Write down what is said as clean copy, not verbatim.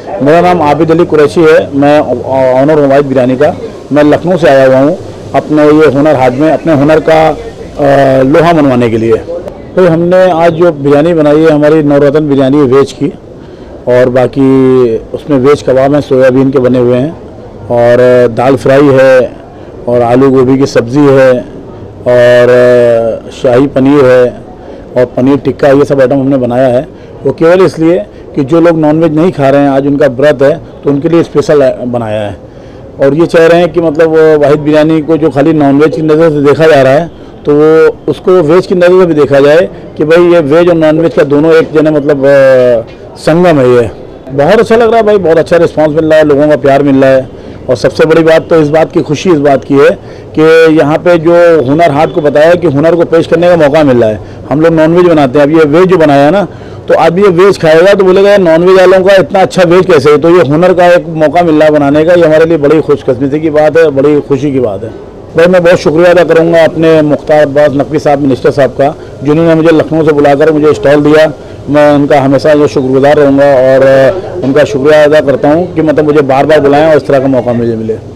मेरा नाम आबिद अली कुरैशी है। मैं ऑनर हूँ वाहिद बिरयानी का। मैं लखनऊ से आया हुआ हूँ अपने ये हुनर हाट में अपने हुनर का लोहा मनवाने के लिए। तो हमने आज जो बिरयानी बनाई है हमारी नवरत्न बिरयानी है वेज की, और बाकी उसमें वेज कबाब हैं, सोयाबीन के बने हुए हैं, और दाल फ्राई है, और आलू गोभी की सब्ज़ी है, और शाही पनीर है, और पनीर टिक्का। ये सब आइटम हमने बनाया है। वो केवल इसलिए कि जो लोग नॉनवेज नहीं खा रहे हैं, आज उनका व्रत है, तो उनके लिए स्पेशल बनाया है। और ये चाह रहे हैं कि मतलब वाहिद बिरयानी को जो खाली नॉनवेज की नज़र से देखा जा रहा है, तो वो उसको वेज की नज़र से भी देखा जाए कि भाई ये वेज और नॉनवेज का दोनों एक जने मतलब संगम है। ये बहुत अच्छा लग रहा है भाई, बहुत अच्छा रिस्पांस मिल रहा है, लोगों का प्यार मिल रहा है। और सबसे बड़ी बात तो इस बात की खुशी इस बात की है कि यहाँ पे जो हुनर हाट को बताया कि हुनर को पेश करने का मौका मिल रहा है। हम लोग नॉनवेज बनाते हैं, अब ये वेज जो बनाया है ना, तो अब ये वेज खाएगा तो बोलेगा नॉनवेज वालों का इतना अच्छा वेज कैसे है। तो ये हुनर का एक मौका मिल रहा है बनाने का, ये हमारे लिए बड़ी खुशकिस्मती की बात है, बड़ी खुशी की बात है। भाई मैं बहुत शुक्रिया अदा करूँगा अपने मुख्तार अब्बास नकवी साहब मिनिस्टर साहब का, जिन्होंने मुझे लखनऊ से बुलाकर मुझे स्टॉल दिया। मैं उनका हमेशा जो शुक्रगुजार रहूँगा और उनका शुक्रिया अदा करता हूँ कि मतलब मुझे बार बार बुलाएं और इस तरह का मौका मुझे मिले।